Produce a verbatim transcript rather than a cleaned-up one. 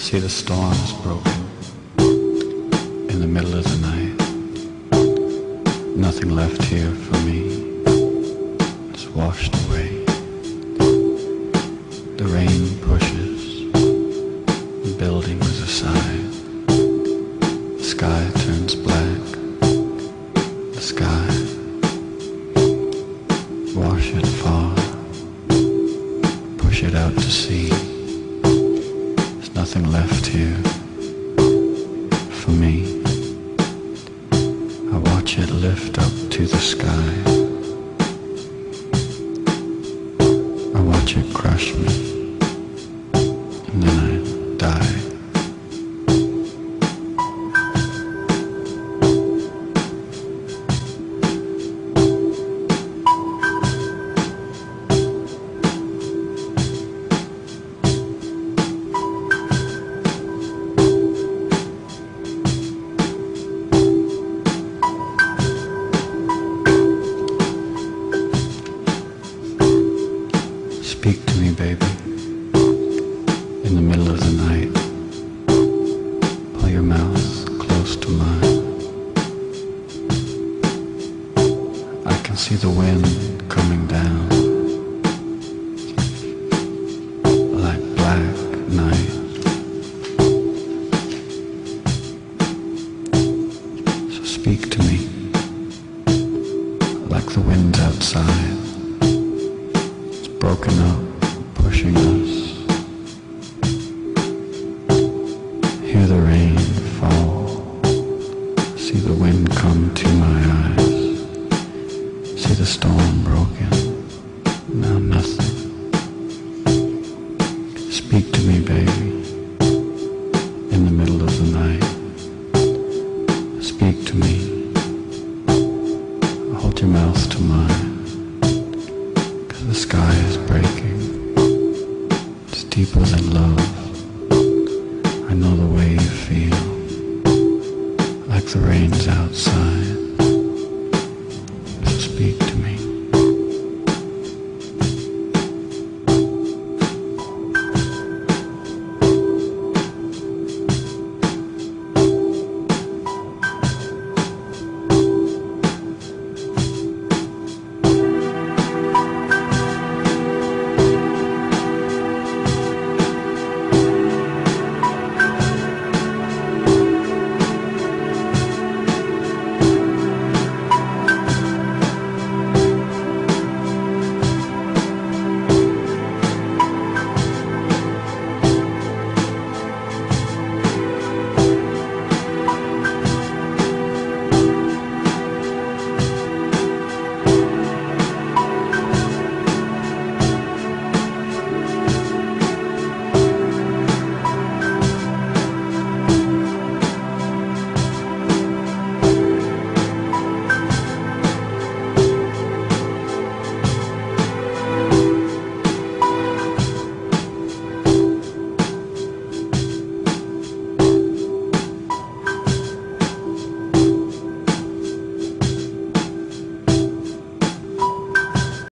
See, the storm is broken in the middle of the night. Nothing left here for me. It's washed away. The rain pushes the buildings aside. The sky turns black. The sky, wash it far, push it out to sea. There's nothing left here for me. I watch it lift up to the sky. I watch it crush me, and then I die. Speak to me, baby, in the middle of the night. Pull your mouth close to mine. I can see the wind coming down like black night. So speak to me like the wind outside. Broken up, pushing us. Hear the rain fall. See the wind come to my eyes. See the storm broken. Now nothing. Speak to me, baby, in the middle of the night. Speak to me. Hold your mouth to mine. The sky is breaking. It's deeper than love. I know the way you feel, like the rain's outside.